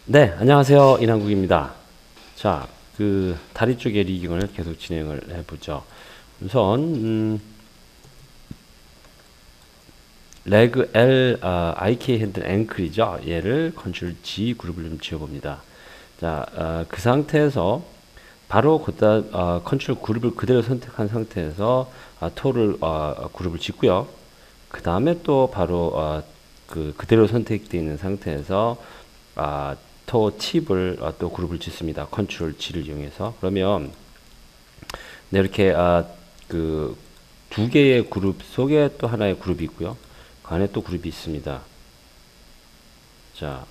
네, 안녕하세요. 인한국입니다. 자, 다리 쪽의 리깅을 계속 진행을 해보죠. 우선, 레그 L, IK 핸들 앵클이죠. 얘를 컨트롤 G 그룹을 좀 지어봅니다. 자, 그 상태에서 바로 컨트롤 그룹을 그대로 선택한 상태에서 토를 그룹을 짓고요. 그 다음에 또 바로 그대로 선택되어 있는 상태에서 아, 토 팁을 또 그룹을 짓습니다. 컨트롤 G를 이용해서. 그러면 네, 이렇게 그 두 개의 그룹 속에 또 하나의 그룹이 있고요. 그 안에 또 그룹이 있습니다. 자,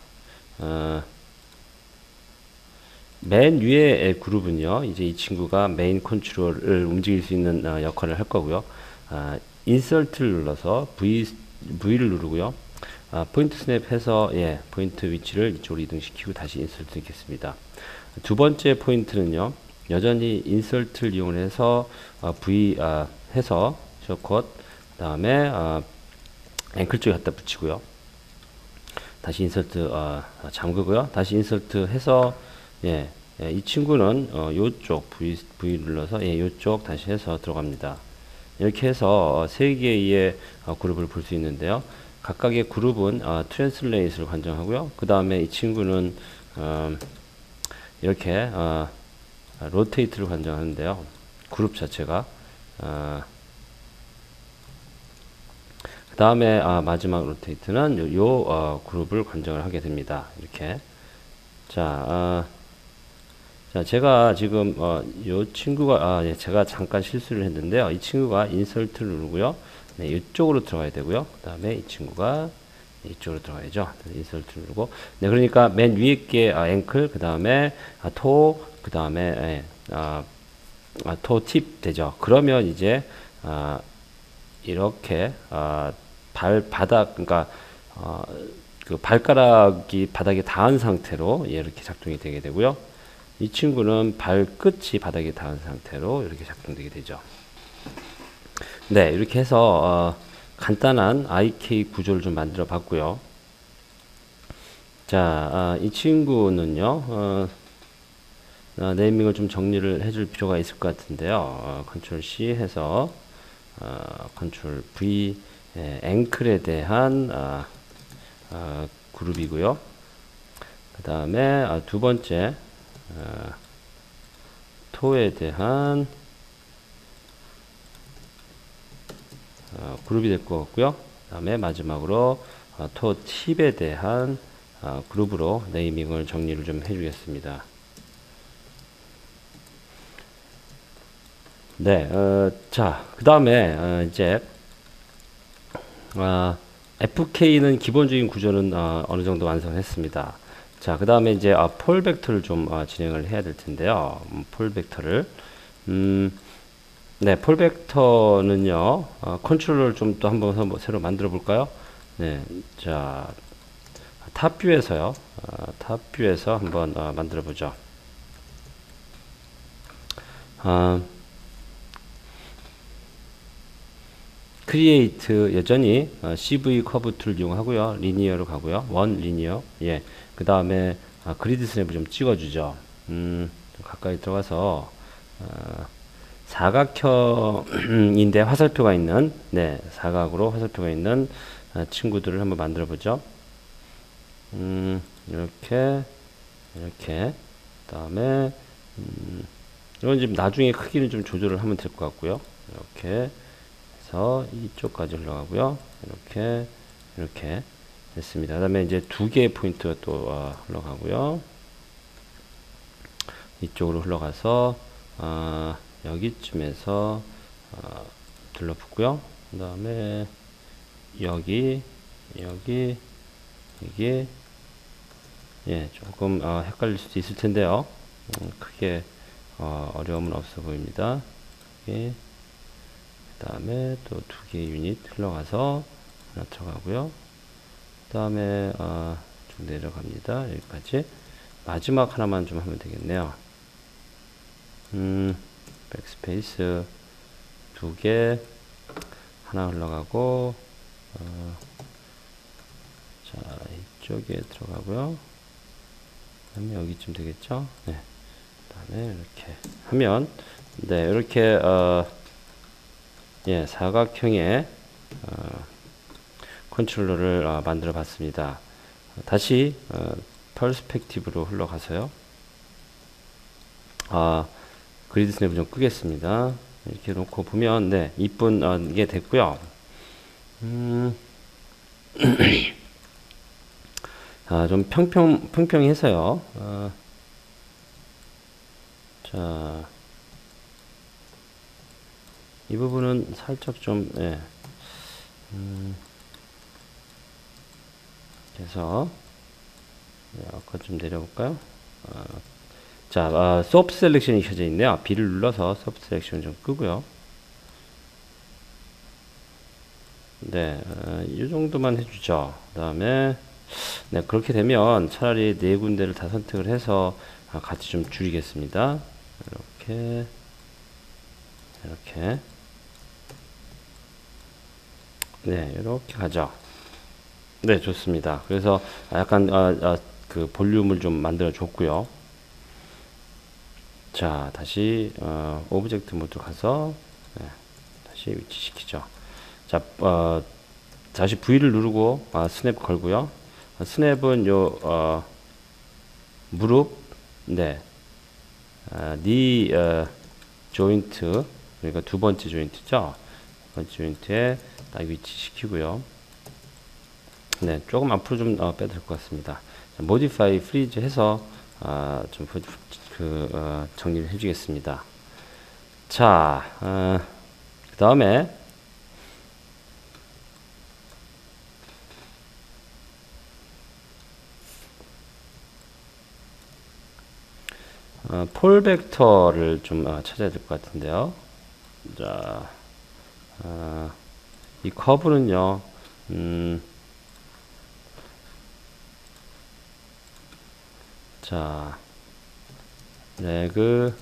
맨 위의 그룹은요. 이제 이 친구가 메인 컨트롤을 움직일 수 있는 역할을 할 거고요. 인설트를 눌러서 V를 누르고요. 포인트 스냅 해서 포인트 위치를 이쪽으로 이동시키고 다시 인설트 넣겠습니다. 두 번째 포인트는요. 여전히 인설트를 이용해서 V 해서 쇼컷 다음에 앵클 쪽에 갖다 붙이고요. 다시 인설트 잠그고요. 다시 인설트 해서 이 친구는 요쪽 V 눌러서 요쪽 다시 해서 들어갑니다. 이렇게 해서 세 개의 그룹을 볼 수 있는데요. 각각의 그룹은 트랜슬레이트를 관정하고요. 그 다음에 이 친구는 이렇게 로테이트를 관정하는데요. 그룹 자체가 그 다음에 마지막 로테이트는 요 그룹을 관정을 하게 됩니다. 이렇게 자 제가 지금 요 친구가 제가 잠깐 실수를 했는데요. 이 친구가 인설트를 누르고요. 네, 이쪽으로 들어가야 되고요. 그 다음에 이 친구가 이쪽으로 들어가야죠. 인설트 누르고. 네, 그러니까 맨 위에 게 앵클, 그 다음에 토, 그 다음에 토 팁 되죠. 그러면 이제 이렇게 발바닥, 그러니까 그 발가락이 바닥에 닿은 상태로 이렇게 작동이 되게 되고요. 이 친구는 발끝이 바닥에 닿은 상태로 이렇게 작동되게 되죠. 네, 이렇게 해서 간단한 IK 구조를 좀 만들어 봤고요. 자, 이 친구는요. 네이밍을 좀 정리를 해줄 필요가 있을 것 같은데요. 컨트롤 C 해서 컨트롤 V 앵클에 대한 그룹이고요. 그 다음에 두 번째 토에 대한 그룹이 될 것 같고요. 그 다음에 마지막으로 토 팁에 대한 그룹으로 네이밍을 정리를 좀 해주겠습니다. 네, 자, 그 다음에 이제 FK는 기본적인 구조는 어느 정도 완성했습니다. 자, 그 다음에 이제 폴 벡터를 좀 진행을 해야 될 텐데요. 폴 벡터를 네, 폴 벡터는요. 컨트롤러를 좀 또 한번 새로 만들어 볼까요? 네, 자, 탑뷰에서요. 탑뷰에서 한번 만들어 보죠. 크리에이트 여전히 CV 커브 툴 이용하고요. 리니어로 가고요. 원 리니어. 예. 그 다음에 그리드 스냅을 좀 찍어주죠. 좀 가까이 들어가서 사각형인데 화살표가 있는 사각으로 화살표가 있는 친구들을 한번 만들어 보죠. 이렇게 그다음에 이건 지금 나중에 크기를 좀 조절을 하면 될 것 같고요. 이렇게 해서 이쪽까지 흘러가고요. 이렇게 됐습니다. 그다음에 이제 두 개의 포인트가 또 흘러가고요. 이쪽으로 흘러가서 여기쯤에서 들러붙고요. 그 다음에 여기 이게 조금 헷갈릴 수도 있을 텐데요. 크게 어려움은 없어 보입니다. 그 다음에 또 두 개의 유닛 흘러가서 하나 들어가고요. 그 다음에 좀 내려갑니다. 여기까지. 마지막 하나만 좀 하면 되겠네요. 백스페이스 두 개 하나 흘러가고 자 이쪽에 들어가고요. 그다음에 여기쯤 되겠죠? 네. 그다음에 이렇게 하면 네, 이렇게 예, 사각형의 컨트롤러를 만들어 봤습니다. 다시 퍼스펙티브로 흘러가서요. 그리드 스냅을 좀 끄겠습니다. 이렇게 놓고 보면 네, 이쁜 게 됐고요. 좀 평평해서요. 자, 이 부분은 살짝 좀, 예. 그래서, 네, 아까 좀 내려볼까요? 자, 소프 셀렉션이 켜져 있네요. B를 눌러서 소프 셀렉션 좀 끄고요. 네, 이 정도만 해주죠. 그 다음에, 네, 그렇게 되면 차라리 네 군데를 다 선택을 해서 같이 좀 줄이겠습니다. 이렇게, 이렇게. 네, 이렇게 가죠. 네, 좋습니다. 그래서 약간 그 볼륨을 좀 만들어 줬고요. 자, 다시 오브젝트 모드 가서 네, 다시 위치시키죠. 자, 다시 V를 누르고 스냅 걸고요. 스냅은 요 무릎, 네, 니 조인트, 그러니까 두 번째 조인트죠. 두 번째 조인트에 딱 위치시키고요. 네, 조금 앞으로 좀 빼도 될 것 같습니다. 모디파이 프리즈 해서 좀 정리를 해주겠습니다. 자, 그 다음에 폴 벡터를 좀 찾아야 될 것 같은데요. 자, 이 커브는요, 자, 레그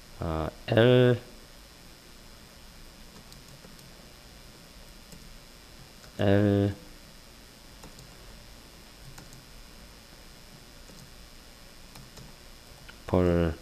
L 폴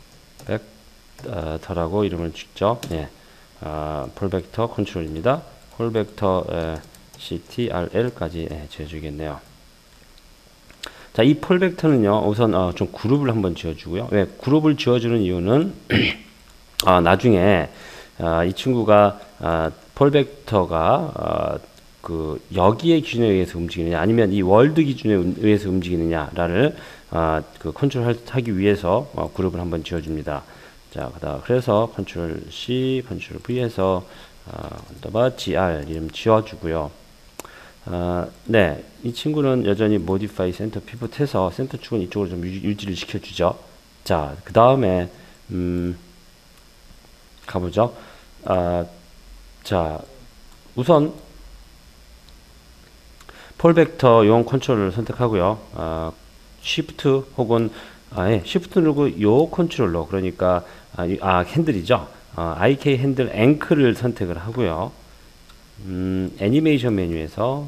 벡터라고 이름을 짓죠. 예, 폴 벡터 컨트롤입니다. 폴 벡터 CTRL까지 지어주겠네요. 자, 이 폴 벡터는요, 우선 좀 그룹을 한번 지어주고요. 왜 그룹을 지어주는 이유는 나중에 이 친구가 폴 벡터가 그 여기의 기준에 의해서 움직이느냐 아니면 이 월드 기준에 의해서 움직이느냐를 그 컨트롤하기 위해서 그룹을 한번 지어줍니다. 자, 그래서 컨트롤 C, 컨트롤 V 해서 언더바 GR 이름 지어주고요. 네, 이 친구는 여전히 modify center pivot 해서 센터 축은 이쪽으로 좀 유지를 시켜주죠. 자, 그 다음에 가보죠. 자, 우선 폴 벡터 용 컨트롤을 선택하고요. Shift 혹은 Shift 누르고 요 컨트롤러, 그러니까 핸들이죠. IK 핸들 앵클을 선택을 하고요. 애니메이션 메뉴에서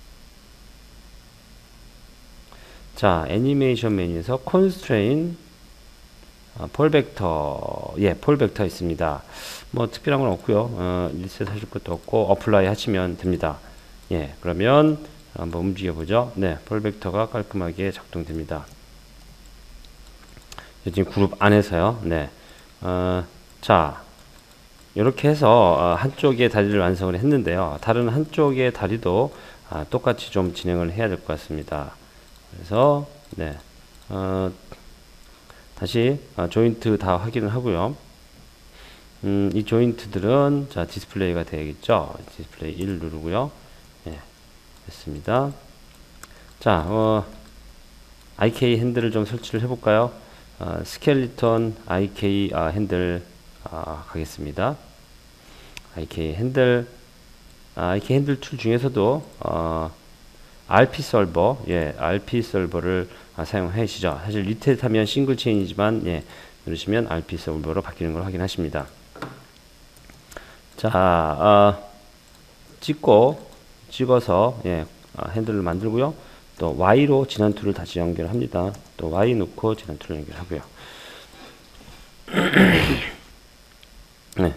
애니메이션 메뉴에서 constrain 폴 벡터, 폴 벡터 있습니다. 뭐 특별한 건 없고요. 리셋 하실 것도 없고 어플라이 하시면 됩니다. 그러면 한번 움직여 보죠. 네, 폴 벡터가 깔끔하게 작동됩니다. 지금 그룹 안에서요. 네, 자, 이렇게 해서 한쪽의 다리를 완성을 했는데요. 다른 한쪽의 다리도 똑같이 좀 진행을 해야 될 것 같습니다. 그래서 네, 다시 조인트 다 확인을 하고요. 이 조인트들은 자 디스플레이가 되겠죠. 디스플레이 1 누르고요. 됐습니다. 자, IK 핸들을 좀 설치를 해볼까요? 스켈리톤 IK 핸들 가겠습니다. IK 핸들 툴 중에서도 RP 솔버, RP 솔버를 사용하시죠. 사실 리셋 하면 싱글 체인이지만, 누르시면 RP 솔버로 바뀌는 걸 확인하십니다. 자, 찍어서, 핸들을 만들고요. 또 Y로 지난 툴을 다시 연결합니다. 또 Y 놓고 지난 툴을 연결하고요. 네,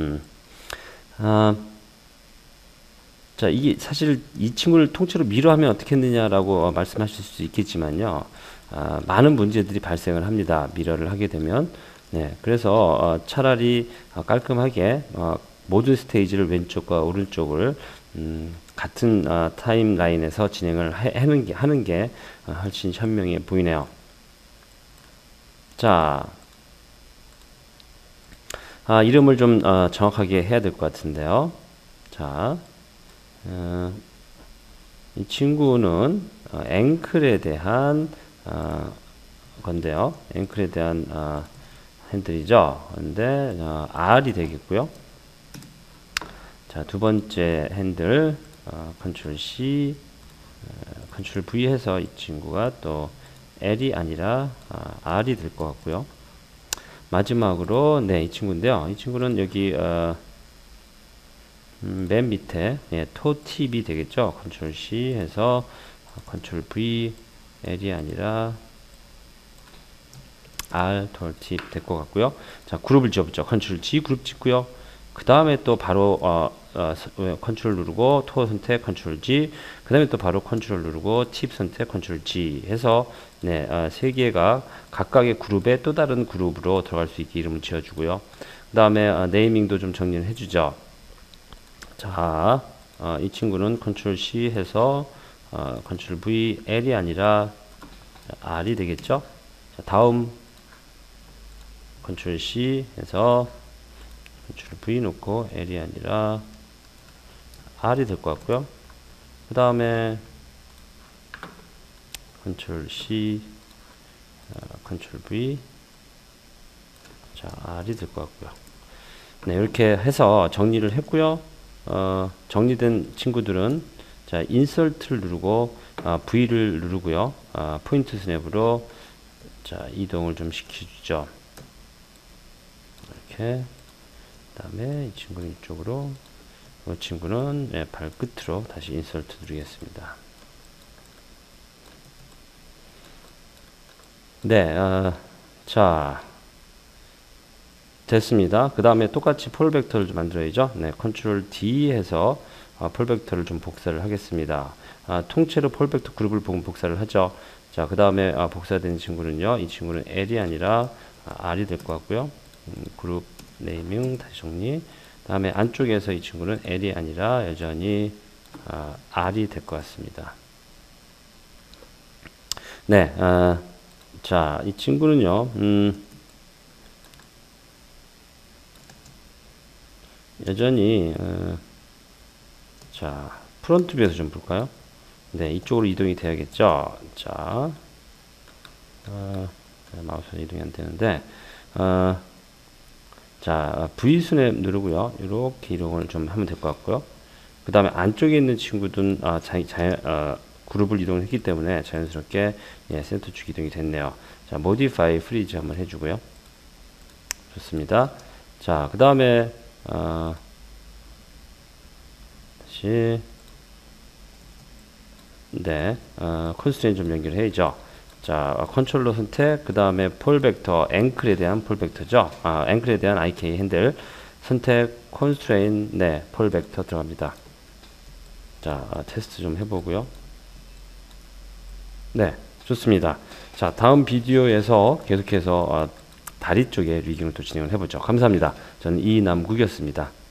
자, 이게 사실 이 친구를 통째로 미로 하면 어떻게 했느냐라고 말씀하실 수 있겠지만요. 많은 문제들이 발생을 합니다. 미러를 하게 되면. 네, 그래서 차라리 깔끔하게 모든 스테이지를 왼쪽과 오른쪽을 같은 타임라인에서 진행을 하는 게 훨씬 현명해 보이네요. 자, 이름을 좀 정확하게 해야 될 것 같은데요. 자, 이 친구는 앵클에 대한 건데요. 앵클에 대한 핸들이죠. 근데 R이 되겠고요. 자, 두 번째 핸들 컨트롤 C, 컨트롤 V 해서 이 친구가 또 L이 아니라 R이 될 것 같고요. 마지막으로 네, 이 친구인데요. 이 친구는 여기 맨 밑에 토 팁이 되겠죠. 컨트롤 C 해서 컨트롤 V, L이 아니라 R 토 팁 될 것 같고요. 자, 그룹을 지어보죠. 컨트롤 G 그룹 짓고요. 그 다음에 또 바로 컨트롤 누르고 토 선택 컨트롤 G, 그 다음에 또 바로 컨트롤 누르고 팁 선택 컨트롤 G 해서 네, 세 개가 각각의 그룹에 또 다른 그룹으로 들어갈 수 있게 이름을 지어주고요. 그 다음에 네이밍도 좀 정리를 해주죠. 자, 이 친구는 컨트롤 C 해서 컨트롤 V, L이 아니라 R이 되겠죠. 자, 다음 컨트롤 C 해서 컨트롤 V 놓고 L이 아니라 R이 될 것 같고요. 그 다음에 컨트롤 C, 컨트롤 V, 자, R이 될 것 같고요. 네, 이렇게 해서 정리를 했고요. 정리된 친구들은 자, 인설트를 누르고 V를 누르고요. 포인트 스냅으로 자, 이동을 좀 시켜주죠. 이렇게. 그 다음에 이 친구는 이쪽으로, 이 친구는 네, 발끝으로 다시 인설트 누르겠습니다. 네, 자, 됐습니다. 그 다음에 똑같이 폴 벡터를 좀 만들어야죠. 네, 컨트롤 D 해서 폴 벡터를 좀 복사를 하겠습니다. 통째로 폴 벡터 그룹을 복사를 하죠. 자, 그 다음에 복사된 친구는요. 이 친구는 L이 아니라 R이 될 것 같고요. 그룹 네이밍 다시 정리. 다음에 안쪽에서 이 친구는 L이 아니라 여전히 R이 될 것 같습니다. 네, 자, 이 친구는요. 여전히 자, 프론트 뷰에서 좀 볼까요? 네, 이쪽으로 이동이 돼야겠죠. 자, 마우스는 이동이 안 되는데, 자, V 스냅 누르고요. 이렇게 이동을 좀 하면 될 것 같고요. 그 다음에 안쪽에 있는 친구들은 그룹을 이동했기 때문에 자연스럽게 센터 쪽 이동이 됐네요. 자, 모디파이 프리즈 한번 해주고요. 좋습니다. 자, 그 다음에 다시 네, 컨스트레인 좀 연결해야죠. 자, 컨트롤러 선택, 그 다음에 폴 벡터, 앵클에 대한 폴 벡터죠. 앵클에 대한 IK 핸들 선택, 컨스트레인, 네, 폴 벡터 들어갑니다. 자, 테스트 좀 해보고요. 네, 좋습니다. 자, 다음 비디오에서 계속해서 다리 쪽에 리깅을 또 진행을 해보죠. 감사합니다. 저는 이남국이었습니다.